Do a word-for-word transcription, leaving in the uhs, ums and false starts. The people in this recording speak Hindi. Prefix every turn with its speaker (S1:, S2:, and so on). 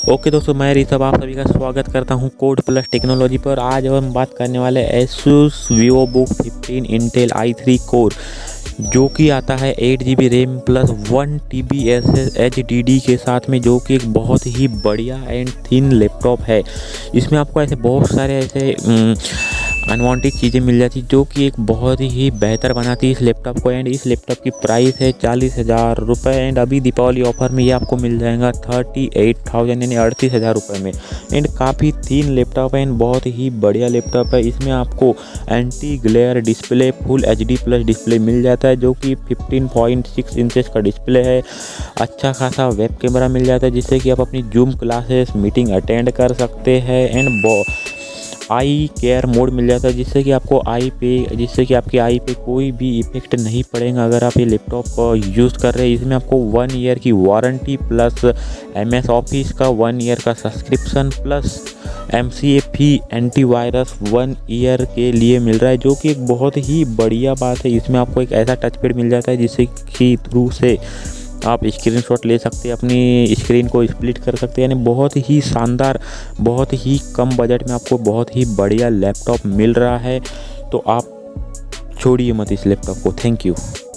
S1: ओके दोस्तों, मैं ऋषभ आप सभी का स्वागत करता हूं कोड प्लस टेक्नोलॉजी पर। आज हम बात करने वाले ASUS VivoBook fifteen Intel i three core, जो कि आता है eight G B RAM plus one T B S H D D के साथ में, जो कि एक बहुत ही बढ़िया एंड थिन लैपटॉप है। इसमें आपको ऐसे बहुत सारे ऐसे अनवांटेड चीज़ें मिल जाती, जो कि एक बहुत ही बेहतर बनाती है इस लैपटॉप को। एंड इस लैपटॉप की प्राइस है चालीस हज़ार रुपये। एंड अभी दीपावली ऑफर में ये आपको मिल जाएगा थर्टी एट थाउजेंड यानी अड़तीस हज़ार रुपये में। एंड काफ़ी थिन लैपटॉप है एंड बहुत ही बढ़िया लैपटॉप है। इसमें आपको anti glare display full H D plus display मिल जाता है, जो कि फिफ्टीन पॉइंट सिक्स इंचेस का डिस्प्ले है। अच्छा खासा वेब कैमरा मिल जाता है, जिससे कि आप अपनी जूम क्लासेस मीटिंग अटेंड कर सकते हैं। एंड आई केयर मोड मिल जाता है, जिससे कि आपको आई पे जिससे कि आपकी आई पे कोई भी इफेक्ट नहीं पड़ेगा अगर आप ये लैपटॉप यूज़ कर रहे हैं। इसमें आपको वन ईयर की warranty plus M S office का वन ईयर का subscription plus McAfee antivirus one year के लिए मिल रहा है, जो कि एक बहुत ही बढ़िया बात है। इसमें आपको एक ऐसा टच पैड मिल जाता है जिससे कि थ्रू से आप स्क्रीनशॉट ले सकते हैं, अपनी स्क्रीन को स्प्लिट कर सकते हैं। यानी बहुत ही शानदार, बहुत ही कम बजट में आपको बहुत ही बढ़िया लैपटॉप मिल रहा है। तो आप छोड़िए मत इस लैपटॉप को। Thank you.